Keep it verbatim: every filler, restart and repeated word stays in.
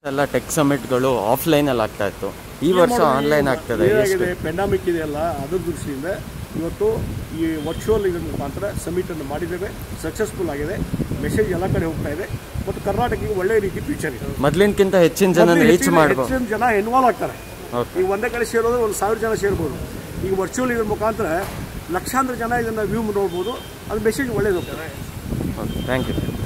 ಎಲ್ಲ ಟೆಕ್ ಸಮಿಟ್ಗಳು ಆಫ್ಲೈನಲ್ಲಿ ಆಗ್ತಾ ಇತ್ತು, ಈ ವರ್ಷ ಆನ್ಲೈನ್ ಆಗ್ತದೆ. ಪೆಂಡಮಿಕ್ ಇದೆಯಲ್ಲ ಅದ್ರ ದೃಷ್ಟಿಯಿಂದ ಇವತ್ತು ಈ ವರ್ಚುವಲ್ ಇದರ ಮುಖಾಂತರ ಸಮಿಟನ್ನು ಮಾಡಿದ್ದೇವೆ, ಸಕ್ಸಸ್ಫುಲ್ ಆಗಿದೆ. ಮೆಸೇಜ್ ಎಲ್ಲ ಕಡೆ ಹೋಗ್ತಾ ಇದೆ ಮತ್ತು ಕರ್ನಾಟಕಕ್ಕೆ ಒಳ್ಳೆಯ ರೀತಿ ಫ್ಯೂಚರ್ ಇದೆ. ಮೊದಲಿನಕ್ಕಿಂತ ಹೆಚ್ಚಿನ ಜನ ರೀಚ್ ಮಾಡಬಹುದು, ಹೆಚ್ಚಿನ ಜನ ಇನ್ವಾಲ್ವ್ ಆಗ್ತಾರೆ. ಈಗ ಒಂದೇ ಕಡೆ ಸೇರೋದು ಒಂದು ಸಾವಿರ ಜನ ಸೇರ್ಬೋದು. ಈಗ ವರ್ಚುವಲ್ ಇದ್ರ ಮುಖಾಂತರ ಲಕ್ಷಾಂತರ ಜನ ಇದನ್ನು ವ್ಯೂ ನೋಡ್ಬೋದು. ಅದು ಮೆಸೇಜ್ ಒಳ್ಳೇದು ಹೋಗ್ತಾರೆ. Thank you.